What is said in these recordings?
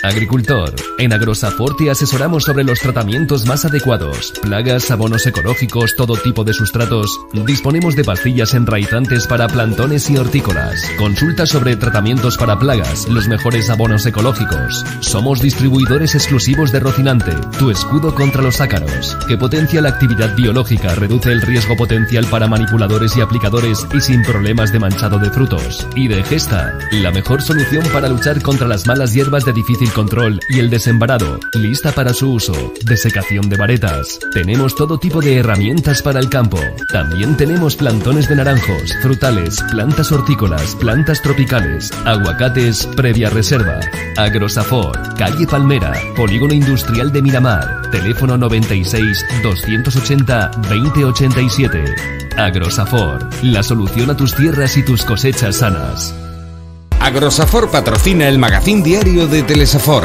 Agricultor. En Agrosafor te asesoramos sobre los tratamientos más adecuados, plagas, abonos ecológicos, todo tipo de sustratos. Disponemos de pastillas enraizantes para plantones y hortícolas. Consulta sobre tratamientos para plagas, los mejores abonos ecológicos. Somos distribuidores exclusivos de Rocinante, tu escudo contra los ácaros, que potencia la actividad biológica, reduce el riesgo potencial para manipuladores y aplicadores y sin problemas de manchado de frutos. Y de Gesta, la mejor solución para luchar contra las malas hierbas de difícil control y el desembarado, lista para su uso. Desecación de varetas. Tenemos todo tipo de herramientas para el campo. También tenemos plantones de naranjos, frutales, plantas hortícolas, plantas tropicales, aguacates previa reserva. Agrosafor, calle Palmera, Polígono Industrial de Miramar. Teléfono 96 280 2087. Agrosafor, la solución a tus tierras y tus cosechas sanas. Agrosafor patrocina el magazín diario de Telesafor.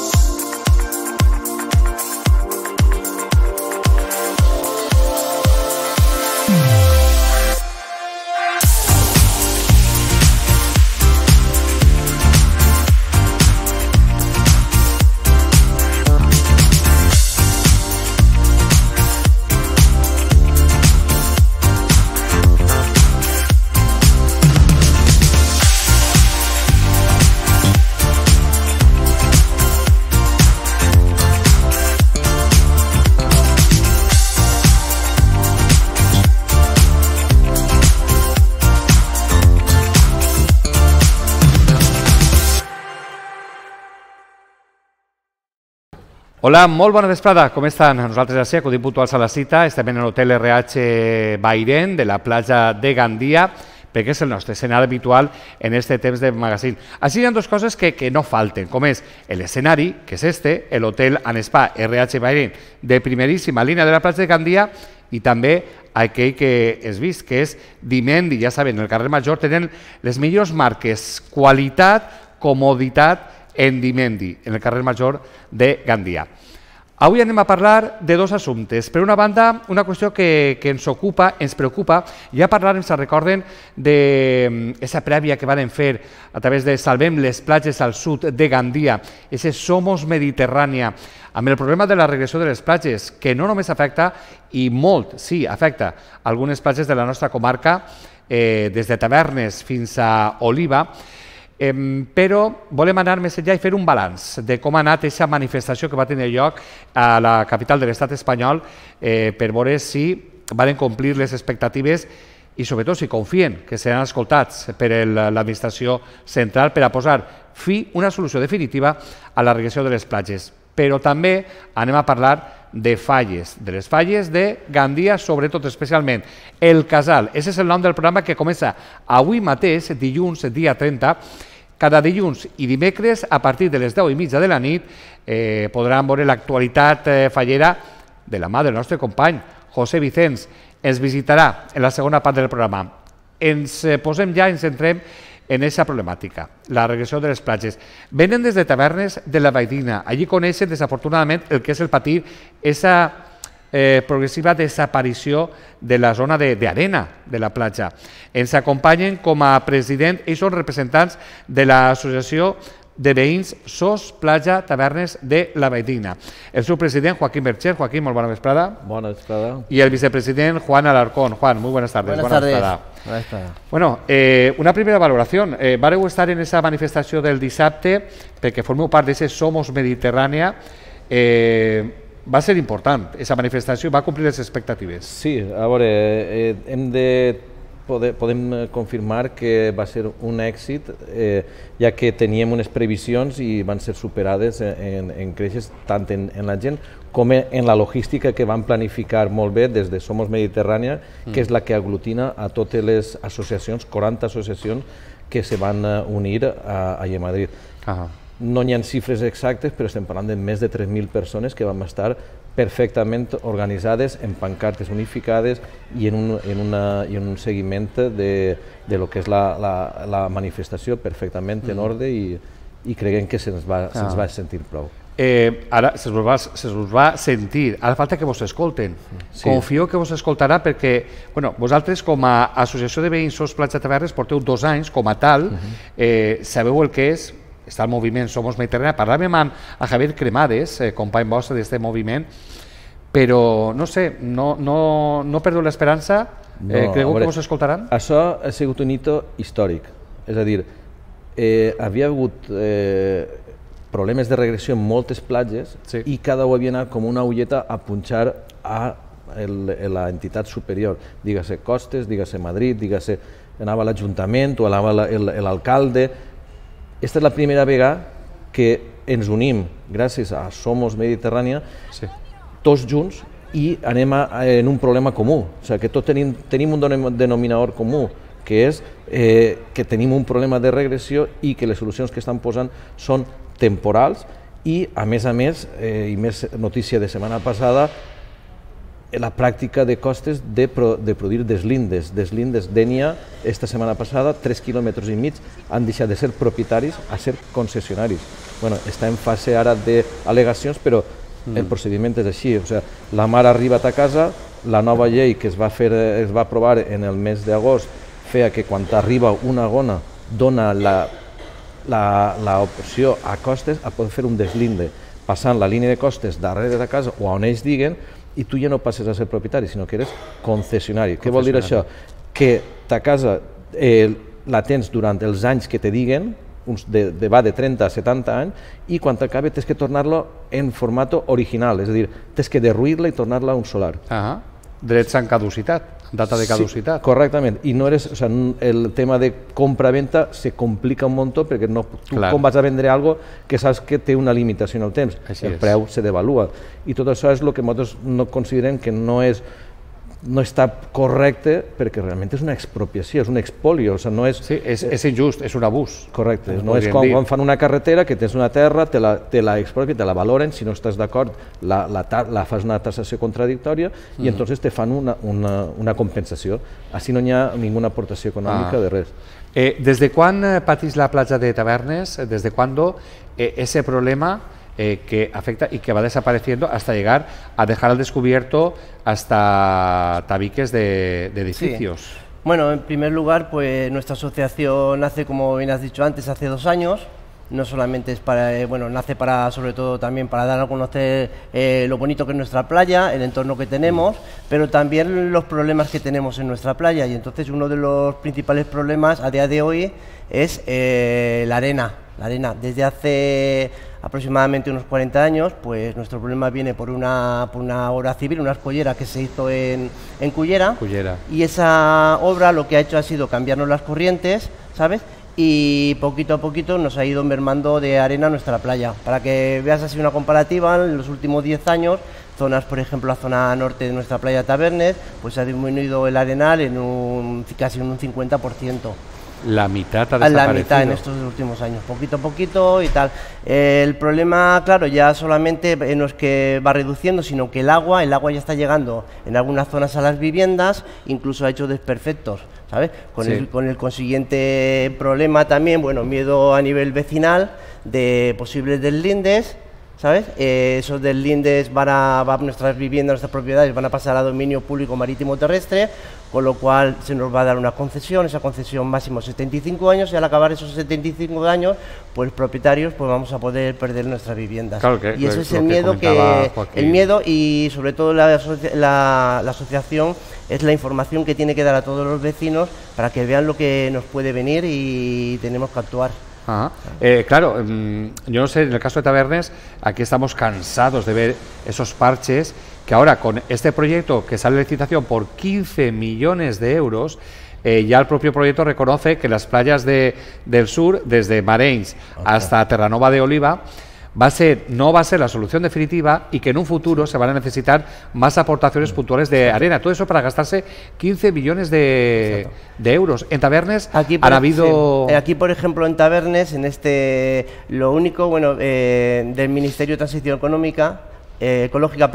Hola, molt bona vesprada, com estan? Nosaltres ja sé, acudim puntuals a la cita, estem en l'hotel RH Bairén de la platja de Gandia, perquè és el nostre escenari habitual en este temps de magazín. Així hi ha dues coses que no falten, com és l'escenari, que és l'hotel and spa RH Bairén de primeríssima línia de la platja de Gandia, i també aquell que és vist, que és Dimendi. Ja saben, en el carrer Major tenen les millors marques, qualitat, comoditat, en Dimendi, en el carrer Major de Gandia. Avui anem a parlar de dos assumptes. Per una banda, una qüestió que ens ocupa, ens preocupa. Ja parlàvem, se'n recorden, d'aquesta prèvia que van fer a través de Salvem les platges al sud de Gandia, ese Somos Mediterrània, amb el problema de la regressió de les platges, que no només afecta, i molt, sí, afecta algunes platges de la nostra comarca, des de Tavernes fins a Oliva, però volem anar més enllà i fer un balanç de com ha anat aquesta manifestació que va tenir lloc a la capital de l'estat espanyol per veure si van complir les expectatives i sobretot si confien que seran escoltats per l'administració central per a posar fi, una solució definitiva a la regressió de les platges. Però també anem a parlar de falles, de les falles de Gandia, sobretot especialment el Casal. Ese és el nom del programa que comença avui mateix, dilluns, dia 30. Cada dilluns i dimecres, a partir de les 10:30 de la nit, podran veure l'actualitat fallera de la mà del nostre company, José Vicens. Ens visitarà en la segona part del programa. Ens posem ja, ens centrem en aquesta problemàtica, la regressió de les platges. Venen des de Tavernes de la Baidina. Allí coneixen, desafortunadament, el que és el patir, aquesta progressiva desaparició de la zona d'arena de la platja. Ens acompanyen com a president, ells són representants de l'associació de veïns SOS Platja Tavernes de la Baidina. El seu president, Joaquín Bercher. Joaquín, molt bona vesprada. Bona vesprada. Y el vicepresidente, Juan Alarcón. Juan, muy buenas tardes. Buenas tardes. Bueno, una primera valoración. Vareu estar en esa manifestació del dissabte, perquè formeu part d'aquest Somos Mediterrània. Va ser important, aquesta manifestació, va complir les expectatives. Sí, a veure, podem confirmar que va ser un èxit, ja que teníem unes previsions i van ser superades en creixes tant en la gent com en la logística que van planificar molt bé des de Somos Mediterrània, que és la que aglutina a totes les associacions, 40 associacions que se van unir allà a Madrid. No hi ha xifres exactes, però estem parlant de més de 3.000 persones que van estar perfectament organitzades en pancartes unificades i en un seguiment de lo que és la manifestació perfectament en ordre i creiem que se'ns va sentir prou. Ara se us va sentir, ara falta que vos escolten. Confio que vos escoltarà perquè vosaltres com a associació de veïns SOS Platja Tavernes porteu 2 anys com a tal, sabeu el que és està el moviment Somos Mediterrània. Parlàvem amb Javier Cremades, company vostre d'aquest moviment, però no sé, no perdo l'esperança. Creieu que us escoltaran? Això ha sigut un hito històric, és a dir, havia hagut problemes de regressió en moltes platges i cada un havia anat com una ulleta a punxar a l'entitat superior, dígase Costes, dígase Madrid, dígase anava l'Ajuntament o anava l'alcalde. Aquesta és la primera vegada que ens unim gràcies a Somos Mediterrània tots junts i anem en un problema comú, o sigui que tots tenim un denominador comú, que és que tenim un problema de regressió i que les solucions que estan posant són temporals i, a més, i més notícia de setmana passada, la pràctica de Costes de produir deslindes. Deslindes d'Ènia, esta setmana passada, 3,5 quilòmetres han deixat de ser propietaris a ser concessionaris. Bueno, està en fase ara d'al·legacions, però el procediment és així. O sigui, la mar ha arribat a casa, la nova llei que es va aprovar en el mes d'agost feia que quan arriba una gona dona l'opció a Costes a poder fer un deslinde, passant la línia de Costes darrere de casa o on ells diguen, i tu ja no passes a ser propietari, sinó que eres concessionari. Què vol dir això? Que ta casa la tens durant els anys que te diguen, va de 30 a 70 anys, i quan t'acabe tens que tornar-lo en format original, és a dir, tens que derruir-la i tornar-la a un solar. Drets en caducitat, data de caducitat. Sí, correctament, i no eres, o sigui, el tema de compra-venta se complica un munt perquè tu com vas a vendre algo que saps que té una limitació en el temps, el preu se devalua, i tot això és el que nosaltres no considerem que no està correcte, perquè realment és una expropiació, és un expolio, o sigui, no és... Sí, és injust, és un abús. Correcte, no és com quan fan una carretera que tens una terra, te la expropien, te la valoren, si no estàs d'acord la fas una tasació contradictòria i entonces te fan una compensació. Així no hi ha ninguna aportació econòmica de res. ¿Desde quan patís la platja de Tabernes? ¿Desde cuándo ese problema que afecta y que va desapareciendo hasta llegar a dejar al descubierto hasta tabiques de edificios? Sí. Bueno, en primer lugar, pues nuestra asociación nace, como bien has dicho antes, hace 2 años. No solamente es para, nace para, sobre todo también para dar a conocer lo bonito que es nuestra playa, el entorno que tenemos, pero también los problemas que tenemos en nuestra playa. Y entonces uno de los principales problemas a día de hoy es la arena. La arena. Desde hace aproximadamente unos 40 años, pues nuestro problema viene por una obra civil, una escollera que se hizo en Cullera. Y esa obra lo que ha hecho ha sido cambiarnos las corrientes, ¿sabes? Y poquito a poquito nos ha ido mermando de arena nuestra playa. Para que veas así una comparativa, en los últimos 10 años, zonas, por ejemplo, la zona norte de nuestra playa Tabernes, pues ha disminuido el arenal en casi un 50%. La mitad ha desaparecido. La mitad en estos últimos años, poquito a poquito y tal. El problema, claro, ya solamente no es que va reduciendo, sino que el agua ya está llegando en algunas zonas a las viviendas, incluso ha hecho desperfectos, ¿sabes? Con el consiguiente problema también, bueno, miedo a nivel vecinal de posibles deslindes, ¿sabes? Esos deslindes nuestras viviendas, nuestras propiedades van a pasar a dominio público marítimo terrestre, con lo cual se nos va a dar una concesión, esa concesión máximo 75 años, y al acabar esos 75 años, pues propietarios pues vamos a poder perder nuestras viviendas. Claro, y ese es el miedo el miedo, y sobre todo la asociación es la información que tiene que dar a todos los vecinos para que vean lo que nos puede venir y tenemos que actuar. Claro, yo no sé, en el caso de Tabernes, aquí estamos cansados de ver esos parches que ahora con este proyecto que sale de licitación por 15 millones de euros, ya el propio proyecto reconoce que las playas del sur, desde Marenys hasta Terranova de Oliva, no va a ser la solución definitiva, y que en un futuro se van a necesitar más aportaciones puntuales de arena. Todo eso para gastarse 15 millones de euros. En Tabernes han habido... Sí. Aquí, por ejemplo, en Tabernes, lo único, bueno, del Ministerio de Transición Ecológica,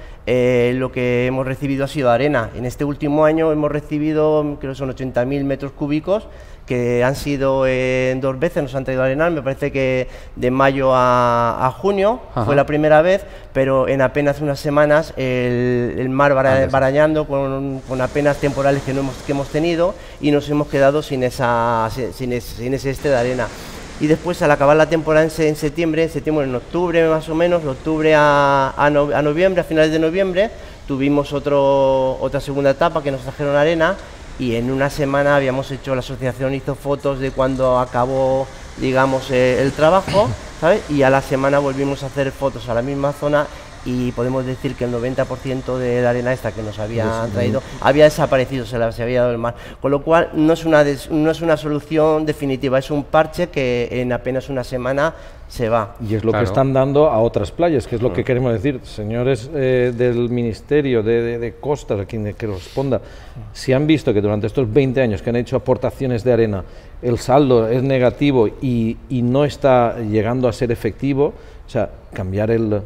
lo que hemos recibido ha sido arena. En este último año hemos recibido, creo que son 80.000 metros cúbicos, que han sido en 2 veces, nos han traído arenal, me parece que de mayo a junio. Fue la primera vez, pero en apenas unas semanas el mar barañando con apenas temporales que hemos tenido, y nos hemos quedado sin ese de arena. y después al acabar la temporada en septiembre, en octubre más o menos, de octubre a noviembre, a finales de noviembre, tuvimos otra segunda etapa que nos trajeron arena, y en una semana habíamos hecho, la asociación hizo fotos de cuando acabó, digamos, el trabajo, ¿sabes? Y a la semana volvimos a hacer fotos a la misma zona, y podemos decir que el 90% de la arena esta que nos habían traído había desaparecido, se había dado el mar, con lo cual no es una solución definitiva, es un parche que en apenas una semana se va. Y es lo que están dando a otras playas, que es lo que queremos decir, señores del Ministerio de Costas, a quien corresponda, si han visto que durante estos 20 años que han hecho aportaciones de arena, el saldo es negativo y no está llegando a ser efectivo, o sea, cambiar el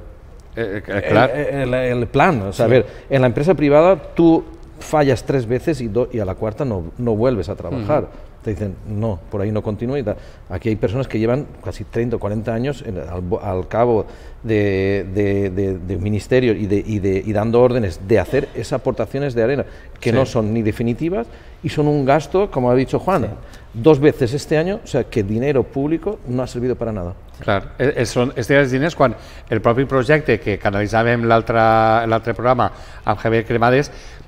plan. O sea, a ver, en la empresa privada tú fallas 3 veces y a la cuarta no vuelves a trabajar. Te dicen, no, por ahí no continúa y tal. Aquí hay personas que llevan casi 30 o 40 años al cabo de ministerio y dando órdenes de hacer esas aportaciones de arena, que no son ni definitivas y son un gasto, como ha dicho Juan, 2 veces este año, o sea, que dinero público no ha servido para nada. Clar, són aquests diners quan el propi projecte que canalitzàvem l'altre programa amb Javier Cremades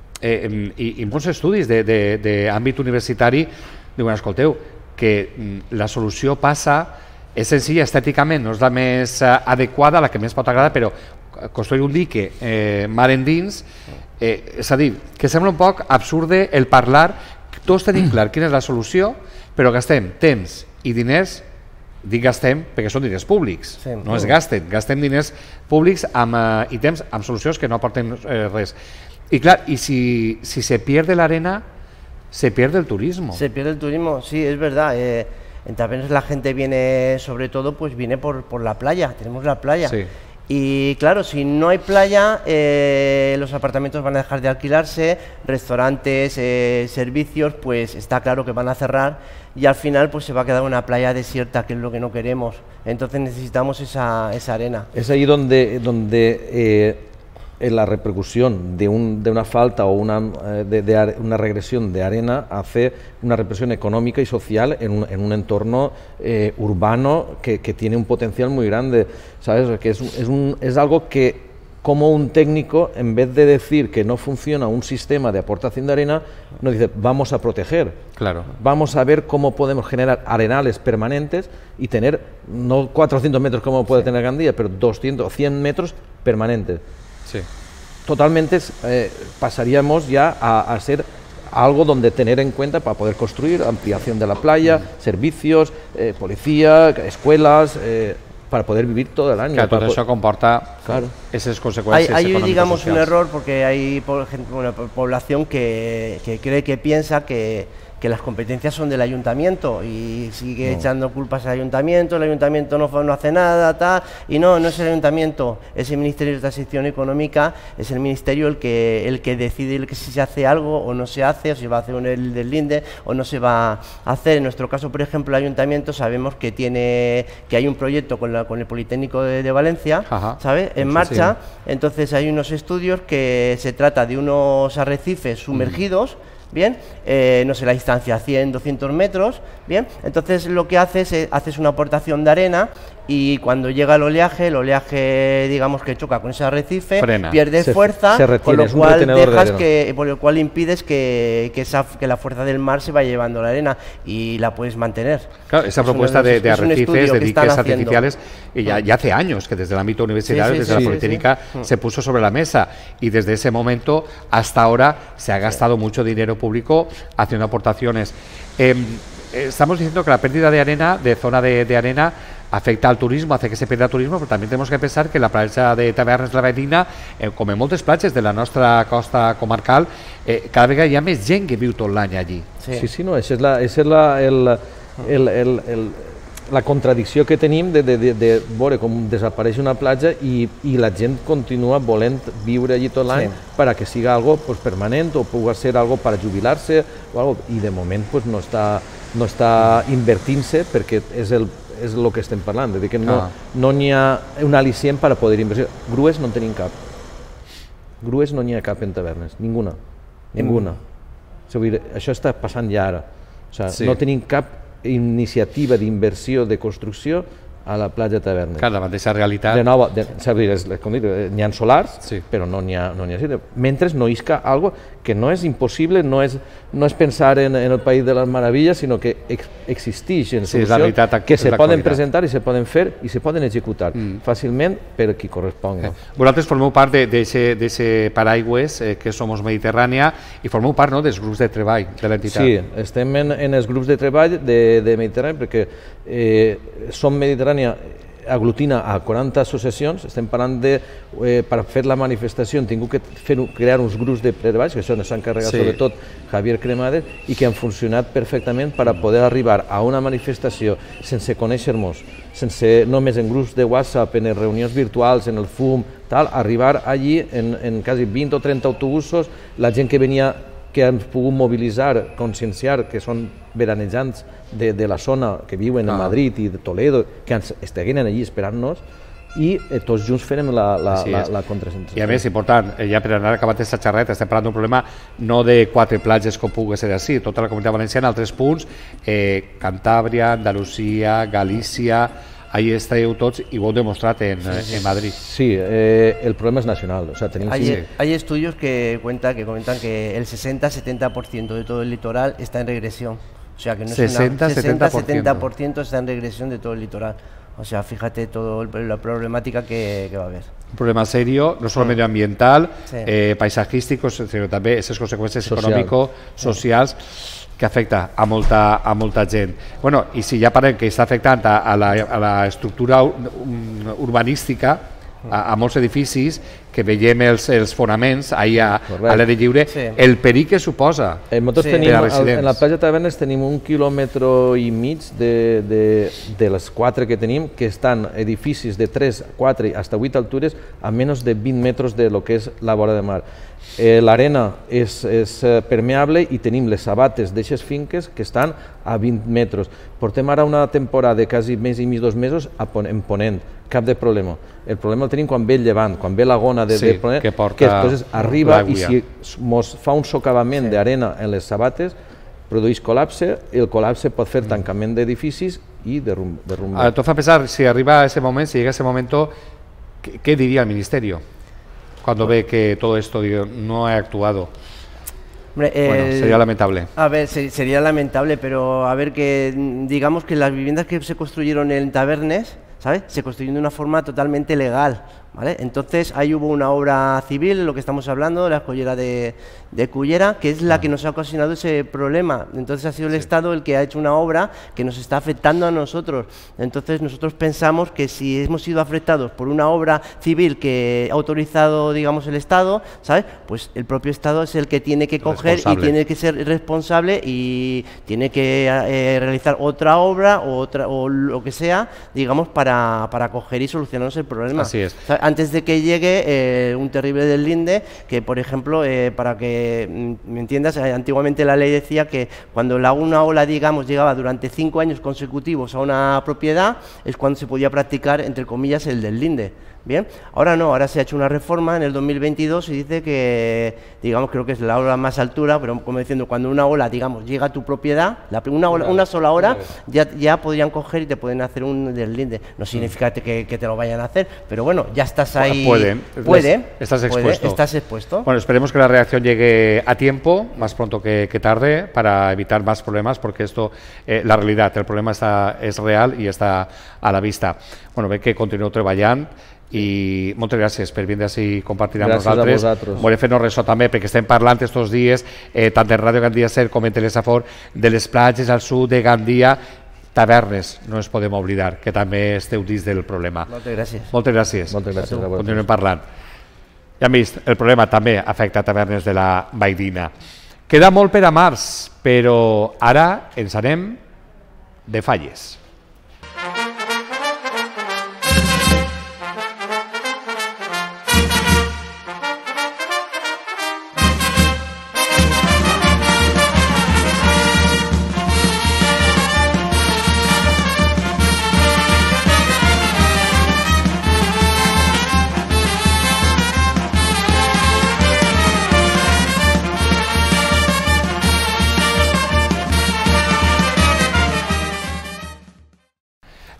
i molts estudis d'àmbit universitari diuen, escolteu, que la solució passa, és senzilla estèticament, no és la més adequada, la que més pot agradar, però construir un dique mar endins, és a dir, que sembla un poc absurde el parlar, tots tenim clar quina és la solució, però gastem temps i diners. Dic gastem perquè són diners públics, no es gasten, gastem diners públics i temps amb solucions que no aporten res. Y claro, y si se pierde la arena, se pierde el turismo. Se pierde el turismo, sí, es verdad. En Tabernes la gente viene, sobre todo, pues viene por la playa, tenemos la playa. Sí. Y claro, si no hay playa, los apartamentos van a dejar de alquilarse, restaurantes, servicios, pues está claro que van a cerrar y al final pues se va a quedar una playa desierta, que es lo que no queremos. Entonces necesitamos esa arena. Es ahí donde la repercusión de una falta o una regresión de arena hace una repercusión económica y social en un entorno urbano que tiene un potencial muy grande, ¿sabes? Que es algo que, como un técnico, en vez de decir que no funciona un sistema de aportación de arena, nos dice, vamos a proteger. Claro. Vamos a ver cómo podemos generar arenales permanentes y tener, no 400 metros como puede tener Gandía, pero 200 o 100 metros permanentes. Sí. Totalmente pasaríamos ya a ser algo donde tener en cuenta para poder construir ampliación de la playa, servicios, policía, escuelas, para poder vivir todo el año. Claro, todo eso comporta esas consecuencias hay económicas. Hay, digamos, sociales. un error, porque hay población que cree, que piensa que las competencias son del ayuntamiento y sigue echando culpas al ayuntamiento, el ayuntamiento no hace nada, tal, y no es el ayuntamiento, es el Ministerio de Transición Económica, es el ministerio el que decide si se hace algo o no se hace, o si va a hacer el del Linde o no se va a hacer. En nuestro caso, por ejemplo, el ayuntamiento sabemos que hay un proyecto con el Politécnico de Valencia, ¿sabes?, en marcha. Entonces hay unos estudios que se trata de unos arrecifes sumergidos, bien, no sé, la distancia 100, 200 metros, bien, entonces lo que haces una aportación de arena y cuando llega el oleaje digamos que choca con ese arrecife, pierde fuerza, con lo cual impides que la fuerza del mar se vaya llevando la arena y la puedes mantener. Claro, esa propuesta de arrecifes, de diques artificiales, y ya hace años que desde el ámbito universitario, desde la Politécnica, se puso sobre la mesa, y desde ese momento hasta ahora se ha gastado mucho dinero público haciendo aportaciones. Estamos diciendo que la pérdida de arena, de zona de arena, afecta al turismo, hace que se pierda el turismo, però també tenemos que pensar que la platja de Tavernes la Valldigna, com en moltes platges de la nostra costa comarcal, cada vegada hi ha més gent que viu tot l'any allí. Sí, no, esa és la contradicció que tenim de veure com desapareix una platja i la gent continua volent viure allí tot l'any para que siga algo pues permanent o pugui ser algo para jubilar-se o algo, i de moment pues no està invertint-se perquè és el que estem parlant, de dir que no n'hi ha un al·licient per a poder invertir. Grues no en tenim cap. Grues no n'hi ha cap en Tavernes, ninguna. Això està passant ja ara. O sigui, no tenim cap iniciativa d'inversió de construcció a la platja Tavernes. Clar, la mateixa realitat. De nou, com dic, n'hi ha solars, Sí. però no n'hi ha mentre no isca algo que no és impossible, no és pensar en el País de les Meravelles, sinó que existeix en Sí, és la solucions veritat, que és se la poden qualitat. presentar i se poden fer i se poden executar fàcilment per qui corresponga. Vosaltres formeu part d'aquest paraigües que Somos Mediterrània i formeu part, no?, dels grups de treball de l'entitat. Sí, estem en els grups de treball de Mediterrània perquè Som Mediterrània aglutina a 40 associacions, estem parlant de, per fer la manifestació hem tingut que crear uns grups de treball, que això s'ha encarregat sobretot Javier Cremades, i que han funcionat perfectament per a poder arribar a una manifestació sense conèixer-nos, sense només en grups de WhatsApp, en les reunions virtuals, en el FUM, tal, arribar allí en quasi 20 o 30 autobusos, la gent que venia, que han pogut mobilitzar, conscienciar, que són veranejants de la zona, que viuen a Madrid i de Toledo, que esteguen allí esperant-nos, i tots junts farem la contrasensació. I a més, important, ja per anar acabant aquesta xerreta, estem parlant d'un problema no de 4 platges com pugui ser així, tota la Comunitat Valenciana, altres punts, Cantàbria, Andalusia, Galícia, ahí esteu tots i ho heu demostrat en Madrid. Sí, el problema es nacional. O sea, hay estudios que comentan que el 60-70% de todo el litoral está en regresión. O sea, que no 60-70% está en regresión de todo el litoral. O sea, fíjate toda la problemática que va a haber. Un problema serio, no solo medioambiental, paisajístico, sino també aquestes conseqüències econòmico-socials que afecta a molta gent. Bueno, i si ja parlem que està afectant a la estructura urbanística, a molts edificis, que veiem els fonaments ahir a l'aire lliure, el perill que suposa per a residents. En la platja Tavernes tenim 1,5 quilòmetres de les 4 que tenim, que estan edificis de 3, 4 i fins a 8 altures a menys de 20 metres de lo que és la vora de mar. L'arena és permeable i tenim les sabates d'eixes finques que estan a 20 metres. Portem ara una temporada de quasi més i mig 2 mesos en Ponent, cap de problema. El problema el tenim quan ve el llevant, quan ve la gona de Ponent, que després arriba i si ens fa un socavament d'arena en les sabates, produeix col·lapse, i el col·lapse pot fer tancament d'edificis i derrumbar. Tot fa pensar, si arriba ese moment, si llega ese momento, ¿qué diría el Ministerio cuando ve que todo esto no ha actuado? Hombre, bueno, sería lamentable. A ver, sería lamentable, pero a ver, que digamos que las viviendas que se construyeron en Tavernes, ¿sabes?, se construyeron de una forma totalmente legal, ¿vale? Entonces ahí hubo una obra civil, lo que estamos hablando, la escollera de Cullera, que es la que nos ha ocasionado ese problema. Entonces ha sido el Estado el que ha hecho una obra que nos está afectando a nosotros. Entonces nosotros pensamos que si hemos sido afectados por una obra civil que ha autorizado, digamos, el Estado, ¿sabes?, pues el propio Estado es el que tiene que coger y tiene que ser responsable y tiene que realizar otra obra o lo que sea, digamos, para coger y solucionarnos el problema. Así es. ¿Sabes? Antes de que llegue un terrible deslinde, que por ejemplo, para que me entiendas, antiguamente la ley decía que cuando una ola, digamos, llegaba durante 5 años consecutivos a una propiedad, es cuando se podía practicar, entre comillas, el deslinde. Bien, ahora no, ahora se ha hecho una reforma en el 2022 y dice que, digamos, creo que es la ola más altura, pero como diciendo, cuando una ola, digamos, llega a tu propiedad, una sola hora, ya podrían coger y te pueden hacer un deslinde. No significa que te lo vayan a hacer, pero bueno, ya estás ahí. Estás expuesto. Estás expuesto. Bueno, esperemos que la reacción llegue a tiempo, más pronto que tarde, para evitar más problemas, porque esto, la realidad, el problema es real y está a la vista. Bueno, ve que continueu treballant i moltes gràcies per vindre així i compartir amb nosaltres. Gràcies a vosaltres. Volem fer-nos ressò també perquè estem parlant estos dies tant de Ràdio Gandia Ser com en Telesafor de les platges al sud de Gandia, Tavernes, no ens podem oblidar, que també esteu dins del problema. Moltes gràcies. Moltes gràcies. Moltes gràcies a vosaltres. Continuem parlant. Ja hem vist, el problema també afecta a Tavernes de la Valldigna. Queda molt per a març, però ara ens anem de Falles.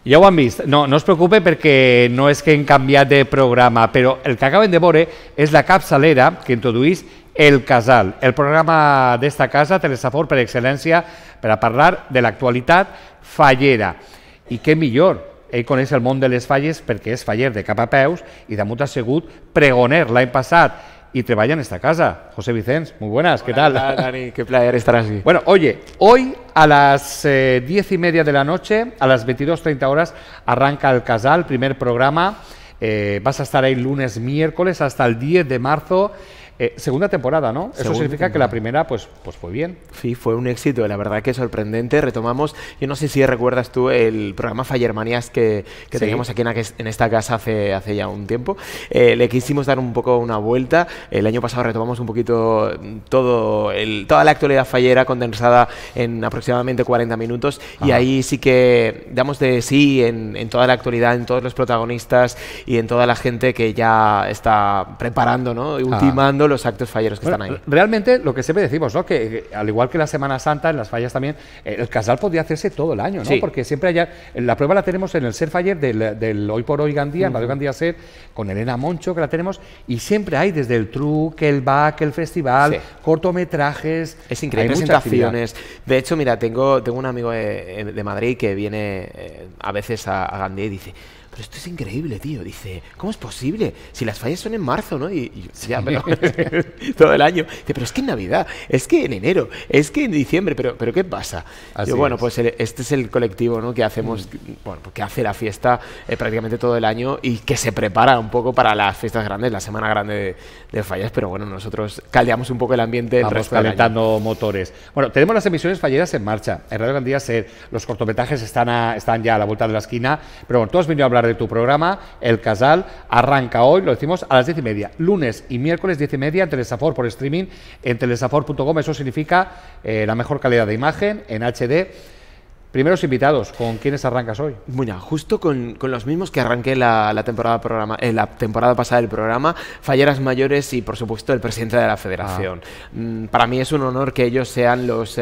Ja ho han vist. No us preocupe perquè no és que hem canviat de programa, però el que acaben de veure és la capçalera que introduís El Casal, el programa d'esta casa, Telesafor per excel·lència, per a parlar de l'actualitat fallera. I què millor, ell coneix el món de les falles perquè és faller de cap a peus i damunt ha sigut pregoner l'any passat y treballa en esta casa. José Vicens, muy buenas, ¿qué tal? Hola, Dani, qué placer estar aquí. Bueno, oye, hoy a las 10:30 de la noche, a las 22:30 horas, arranca El Casal, primer programa. Vas a estar ahí lunes, miércoles, hasta el 10 de marzo. Segunda temporada, ¿no? Eso significa que la primera pues fue bien. Sí, fue un éxito, la verdad que sorprendente. Retomamos, yo no sé si recuerdas tú el programa Fallermanías que sí, teníamos aquí en esta casa hace ya un tiempo. Le quisimos dar un poco una vuelta. El año pasado retomamos un poquito toda la actualidad fallera condensada en aproximadamente 40 minutos. Ajá. Y ahí sí que damos de sí en toda la actualidad, en todos los protagonistas y en toda la gente que ya está preparando, ¿no? Y ultimando los actos falleros que están ahí. Realmente lo que siempre decimos, ¿no? Que al igual que la Semana Santa, en las fallas también, el Casal podría hacerse todo el año, ¿no? Sí. Porque siempre hay, la prueba la tenemos en el Ser Faller del Hoy por Hoy Gandía, en Radio Gandía Ser, con Elena Moncho, que la tenemos, y siempre hay desde el truc, el back, el festival, sí, cortometrajes. Es increíble, presentaciones. De hecho, mira, tengo un amigo de Madrid que viene a veces a Gandía y dice: pero esto es increíble, tío. Dice, ¿cómo es posible? Si las fallas son en marzo, ¿no? Y ya, pero todo el año. Dice, pero es que en Navidad, es que en enero, es que en diciembre, pero ¿qué pasa? Yo, bueno, pues este es el colectivo, ¿no? Que hacemos, bueno, que hace la fiesta prácticamente todo el año y que se prepara un poco para las fiestas grandes, la semana grande de fallas, pero bueno, nosotros caldeamos un poco el ambiente del resto del año. Calentando motores. Bueno, tenemos las emisiones falleras en marcha. En Radio Gandía Ser, los cortometrajes están ya a la vuelta de la esquina, pero bueno, tú has venido a hablar de tu programa. El Casal arranca hoy, lo decimos, a las 10:30, lunes y miércoles 10:30 en Telesafor por streaming, en telesafor.com. Eso significa la mejor calidad de imagen en HD. Primeros invitados, ¿con quiénes arrancas hoy? Bueno, justo con los mismos que arranqué la temporada pasada del programa, Falleras Mayores y, por supuesto, el presidente de la Federación. Para mí es un honor que ellos sean los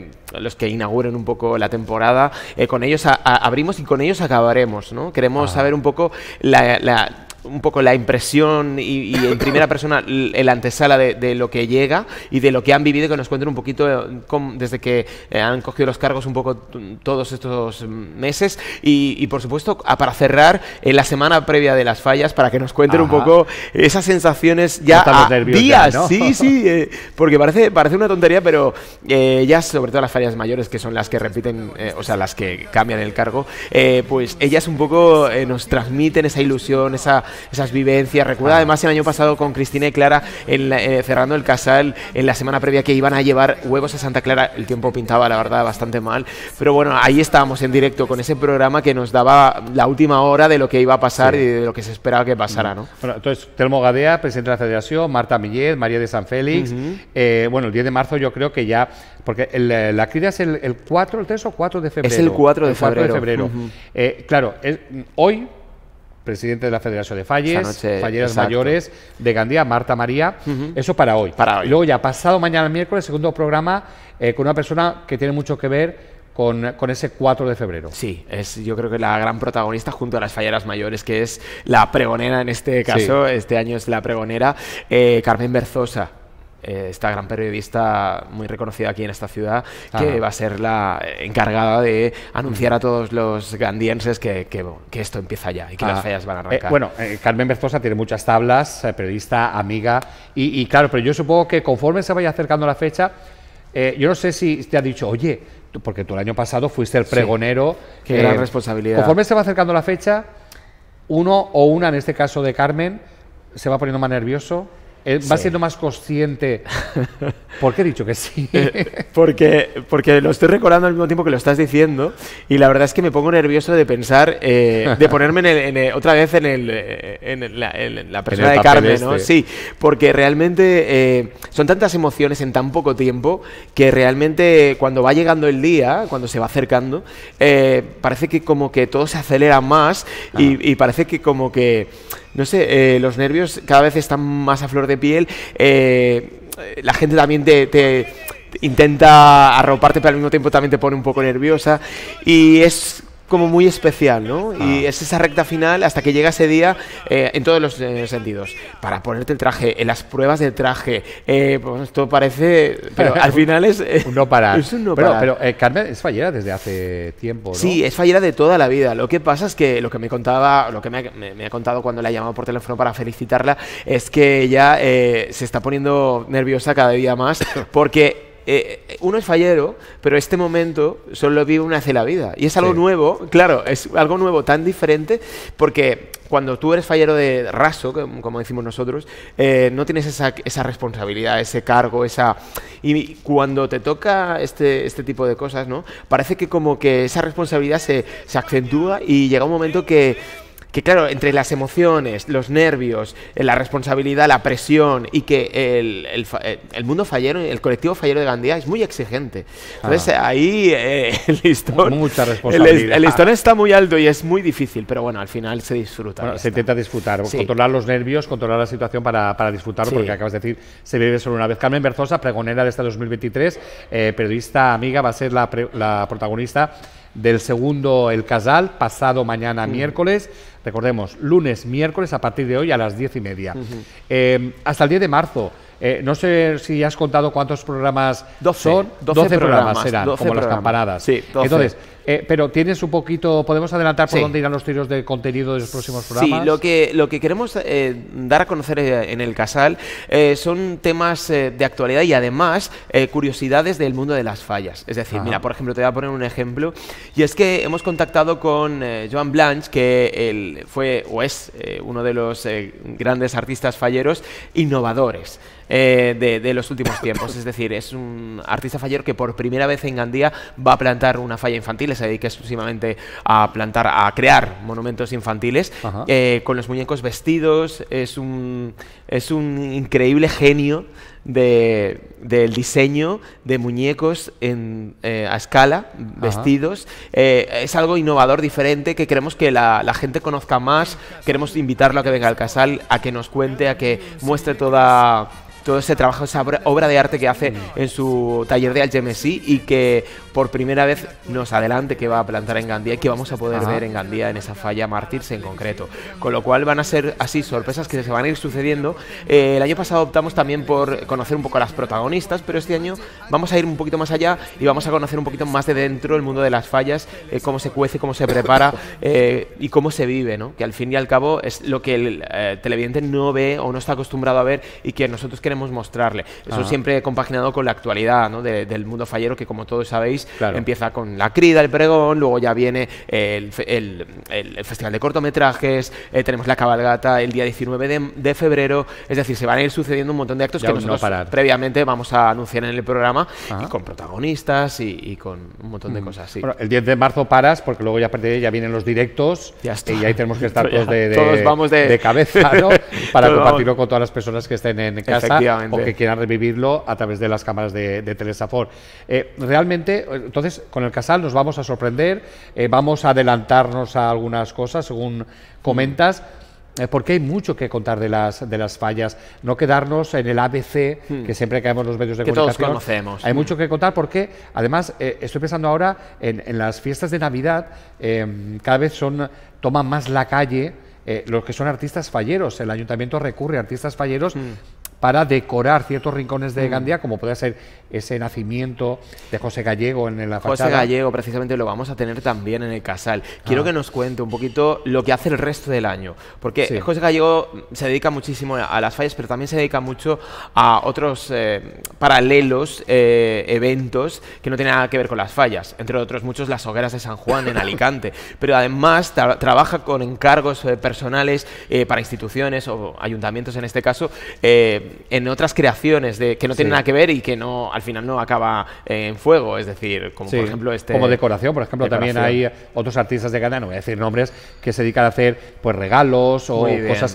que inauguren un poco la temporada. Con ellos abrimos y con ellos acabaremos, ¿no? Queremos saber un poco la impresión y en primera persona el antesala de lo que llega y de lo que han vivido, que nos cuenten un poquito desde que han cogido los cargos un poco todos estos meses y por supuesto para cerrar la semana previa de las fallas, para que nos cuenten un poco esas sensaciones ya a días, ¿no? Sí, porque parece una tontería, pero ellas, sobre todo las fallas mayores, que son las que repiten, o sea, las que cambian el cargo, pues ellas un poco nos transmiten esa ilusión, esas vivencias. Recuerda además el año pasado con Cristina y Clara cerrando el Casal en la semana previa, que iban a llevar huevos a Santa Clara. El tiempo pintaba, la verdad, bastante mal, pero bueno, ahí estábamos en directo con ese programa que nos daba la última hora de lo que iba a pasar, sí, y de lo que se esperaba que pasara, ¿no? Bueno, entonces, Telmo Gadea, presidente de la Federación, Marta Millet, María de San Félix. Bueno, el 10 de marzo yo creo que ya, porque la crida es el 4, el 3 o 4 de febrero. Es el 4 de febrero. Claro, hoy, presidente de la Federación de Falleras Mayores de Gandía, Marta María, eso para hoy. Y luego ya pasado mañana miércoles, segundo programa, con una persona que tiene mucho que ver con ese 4 de febrero. Sí, yo creo que la gran protagonista junto a las Falleras Mayores, que es la pregonera en este caso, sí, este año es la pregonera, Carmen Berzosa. Esta gran periodista muy reconocida aquí en esta ciudad, que va a ser la encargada de anunciar a todos los gandienses que esto empieza ya y que las fallas van a arrancar. Carmen Berzosa tiene muchas tablas, periodista, amiga, y claro, pero yo supongo que conforme se vaya acercando la fecha, yo no sé si te ha dicho, oye, porque tú el año pasado fuiste el pregonero. Sí, qué gran responsabilidad. Conforme se va acercando la fecha, uno o una, en este caso de Carmen, se va poniendo más nervioso. ¿Va siendo más consciente? ¿Por qué he dicho que sí? Porque lo estoy recordando al mismo tiempo que lo estás diciendo, y la verdad es que me pongo nervioso de pensar, de ponerme otra vez en la persona de Carmen, ¿no? Sí, porque realmente son tantas emociones en tan poco tiempo que realmente cuando va llegando el día, cuando se va acercando, parece que como que todo se acelera más y parece que como que, no sé, los nervios cada vez están más a flor de piel. La gente también te intenta arroparte, pero al mismo tiempo también te pone un poco nerviosa. Y es como muy especial, ¿no? Y es esa recta final hasta que llega ese día en todos los sentidos. Para ponerte el traje, en las pruebas del traje, pues esto parece... Pero al final es... un no parar. Es un no parar. Pero Carmen es fallera desde hace tiempo, ¿no? Sí, es fallera de toda la vida. Lo que pasa es que lo que me contaba, lo que me ha contado cuando la he llamado por teléfono para felicitarla, es que ella se está poniendo nerviosa cada día más porque uno es fallero, pero este momento solo lo vive una vez en la vida. Y es algo nuevo, claro, es algo nuevo tan diferente porque cuando tú eres fallero de raso, como decimos nosotros, no tienes esa responsabilidad, ese cargo, y cuando te toca este tipo de cosas, ¿no? Parece que como que esa responsabilidad se acentúa y llega un momento que claro, entre las emociones, los nervios, la responsabilidad, la presión y que el mundo fallero, el colectivo fallero de Gandía es muy exigente. Entonces ahí el listón... Mucha responsabilidad. El listón está muy alto y es muy difícil, pero bueno, al final se disfruta. Bueno, se intenta disfrutar, controlar los nervios, controlar la situación para disfrutarlo, porque acabas de decir, se vive solo una vez. Carmen Berzosa, pregonera de este 2023, periodista amiga, va a ser la protagonista del segundo El Casal, pasado mañana miércoles. Recordemos, lunes, miércoles, a partir de hoy a las 10:30. Hasta el 10 de marzo. No sé si has contado cuántos programas son. 12 programas serán, 12 como programas. las campanadas. Sí, 12. Entonces, pero tienes un poquito, ¿podemos adelantar por dónde irán los tiros de contenido de los próximos programas? Sí, lo que queremos dar a conocer en El Casal son temas de actualidad y además curiosidades del mundo de las fallas. Es decir, mira, por ejemplo, te voy a poner un ejemplo, y es que hemos contactado con Joan Blanch, que él fue o es uno de los grandes artistas falleros innovadores de los últimos tiempos. Es decir, es un artista fallero que por primera vez en Gandía va a plantar una falla infantil, se dedica exclusivamente a crear monumentos infantiles con los muñecos vestidos. Es un increíble genio del diseño de muñecos a escala, vestidos. Es algo innovador, diferente, que queremos que la gente conozca más. Queremos invitarlo a que venga al Casal, a que nos cuente, a que muestre todo ese trabajo, esa obra de arte que hace en su taller de Algemesí, y que por primera vez nos adelante que va a plantar en Gandía y que vamos a poder ver en Gandía, en esa falla Mártires en concreto. Con lo cual van a ser así sorpresas que se van a ir sucediendo. El año pasado optamos también por conocer un poco a las protagonistas, pero este año vamos a ir un poquito más allá y vamos a conocer un poquito más de dentro el mundo de las fallas, cómo se cuece, cómo se prepara y cómo se vive, ¿no? Que al fin y al cabo es lo que el televidente no ve o no está acostumbrado a ver y que nosotros queremos mostrarle. Eso siempre compaginado con la actualidad, ¿no? del mundo fallero, que como todos sabéis, empieza con la crida, el pregón, luego ya viene el festival de cortometrajes, tenemos la cabalgata el día 19 de febrero, es decir, se van a ir sucediendo un montón de actos que nosotros previamente vamos a anunciar en el programa, y con protagonistas y con un montón de cosas. Bueno, el 10 de marzo paras, porque luego ya vienen los directos, y ahí tenemos que estar todos vamos de cabeza, ¿no? Para compartirlo con todas las personas que estén en casa o que quieran revivirlo a través de las cámaras de Telesafor. Realmente, entonces, con el Casal nos vamos a sorprender, vamos a adelantarnos a algunas cosas, según comentas, porque hay mucho que contar de las fallas, no quedarnos en el ABC, que siempre caemos en los medios de comunicación. Que todos conocemos. Hay mucho que contar porque, además, estoy pensando ahora en las fiestas de Navidad, cada vez toman más la calle los que son artistas falleros. El ayuntamiento recurre a artistas falleros para decorar ciertos rincones de Gandía, como puede ser ese nacimiento de José Gallego en la fachada. José Gallego, precisamente, lo vamos a tener también en el Casal. Quiero que nos cuente un poquito lo que hace el resto del año, porque José Gallego se dedica muchísimo a las fallas, pero también se dedica mucho a otros paralelos eventos que no tienen nada que ver con las fallas, entre otros muchos las hogueras de San Juan en Alicante, pero además trabaja con encargos personales para instituciones o ayuntamientos en este caso, en otras creaciones que no tienen nada que ver y que al final no acaba en fuego, es decir, como por ejemplo como decoración, por ejemplo, también hay otros artistas de Gandía, no voy a decir nombres, que se dedican a hacer pues regalos o cosas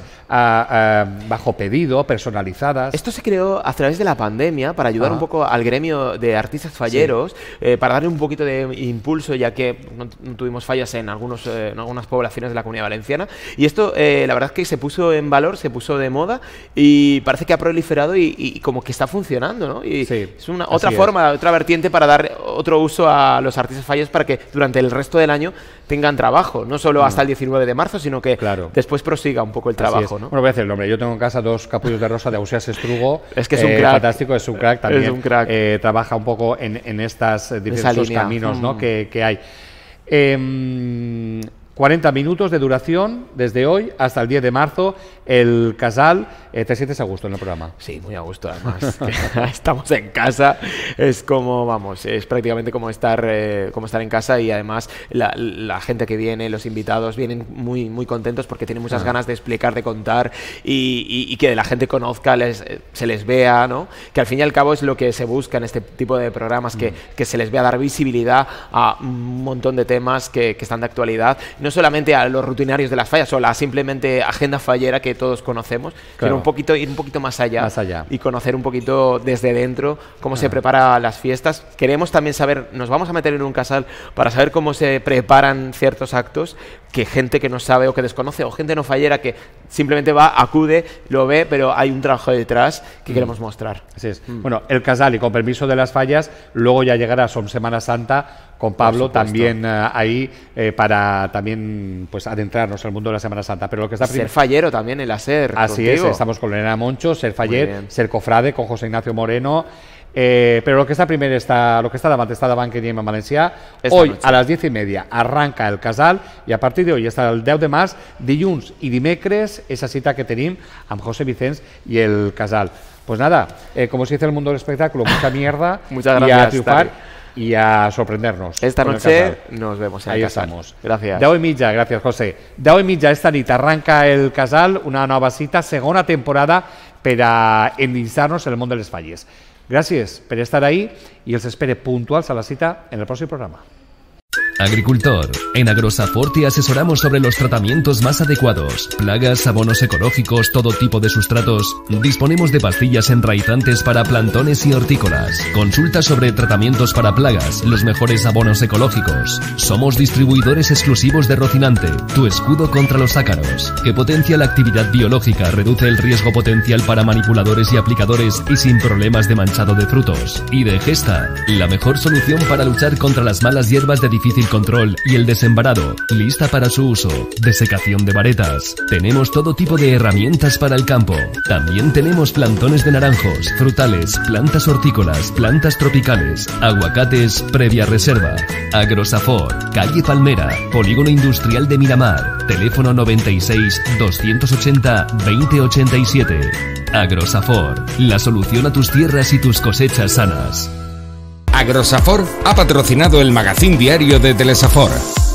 bajo pedido, personalizadas. Esto se creó a través de la pandemia para ayudar un poco al gremio de artistas falleros, para darle un poquito de impulso, ya que no tuvimos fallas en algunas poblaciones de la Comunidad Valenciana, y esto la verdad es que se puso en valor, se puso de moda, y parece que ha proliferado y como que está funcionando, ¿no? Y sí, es otra forma, otra vertiente para dar otro uso a los artistas falleros para que durante el resto del año tengan trabajo, no solo hasta el 19 de marzo, sino que después prosiga un poco el trabajo, ¿no? Bueno, voy a decir el nombre. Yo tengo en casa 2 capullos de rosa de Ausias Estrugo. Es que es un crack. Fantástico, es un crack también. Es un crack. Trabaja un poco en estos diferentes caminos, ¿no? que hay. 40 minutos de duración desde hoy hasta el 10 de marzo. El Casal, ¿te sientes a gusto en el programa? Sí, muy a gusto, además. Estamos en casa, es como, vamos, es prácticamente como estar en casa, y además la gente que viene, los invitados, vienen muy, muy contentos porque tienen muchas ganas de explicar, de contar y que la gente conozca, se les vea, ¿no? Que al fin y al cabo es lo que se busca en este tipo de programas, que se les vea, dar visibilidad a un montón de temas que están de actualidad, no solamente a los rutinarios de las fallas o la simplemente agenda fallera que todos conocemos, sino ir un poquito más allá y conocer un poquito desde dentro cómo se prepara las fiestas. Queremos también saber, nos vamos a meter en un casal para saber cómo se preparan ciertos actos, que gente que no sabe o que desconoce, o gente no fallera que simplemente acude, lo ve, pero hay un trabajo detrás que queremos mostrar. Así es. Bueno, el Casal, y con permiso de las fallas, luego ya llegará Som Semana Santa con Pablo también ahí para también pues adentrarnos en el mundo de la Semana Santa. Pero lo que está ser fallero también en la SER. Así contigo. Es, estamos con Lorena Moncho, ser faller, ser cofrade con José Ignacio Moreno. Pero lo que está primero lo que está davant que diem en Valencià. Hoy a las 10:30 arranca el Casal, y a partir de hoy hasta el 10 de març, dilluns i dimecres, esa cita que tenim amb José Vicens y el Casal. Pues nada, como se dice en el mundo del espectáculo, mucha mierda. Muchas gracias, y a triunfar y a sorprendernos. Esta noche nos vemos en el Casal. Estamos. Gràcies. 10:30, gràcies, José. 10:30 esta nit arranca el Casal, una nova cita, segona temporada per a endinsar-nos en el món de les falles. Gràcies per estar ahí y els espere puntuals a la cita en el próximo programa. Agricultor. En Agrosafor te asesoramos sobre los tratamientos más adecuados. Plagas, abonos ecológicos, todo tipo de sustratos. Disponemos de pastillas enraizantes para plantones y hortícolas. Consulta sobre tratamientos para plagas, los mejores abonos ecológicos. Somos distribuidores exclusivos de Rocinante, tu escudo contra los ácaros, que potencia la actividad biológica, reduce el riesgo potencial para manipuladores y aplicadores y sin problemas de manchado de frutos. Y de Gesta, la mejor solución para luchar contra las malas hierbas de difícil control y el desembarado, lista para su uso. Desecación de varetas. Tenemos todo tipo de herramientas para el campo. También tenemos plantones de naranjos, frutales, plantas hortícolas, plantas tropicales, aguacates previa reserva. Agrosafor, calle Palmera, Polígono Industrial de Miramar. Teléfono 96 280 2087. Agrosafor, la solución a tus tierras y tus cosechas sanas. Agrosafor ha patrocinado el magazín diario de Telesafor.